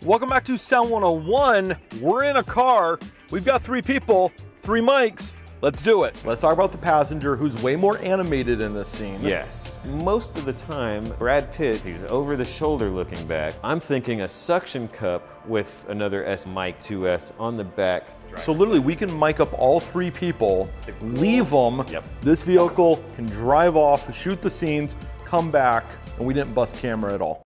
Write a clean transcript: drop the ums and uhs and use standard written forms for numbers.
Welcome back to Sound 101. We're in a car. We've got 3 people, 3 mics. Let's do it. Let's talk about the passenger, who's way more animated in this scene. Yes. Most of the time, Brad Pitt, he's over the shoulder looking back. I'm thinking a suction cup with another S mic 2S on the back. So literally, we can mic up all 3 people, leave them. Yep. This vehicle can drive off, shoot the scenes, come back, and we didn't bust camera at all.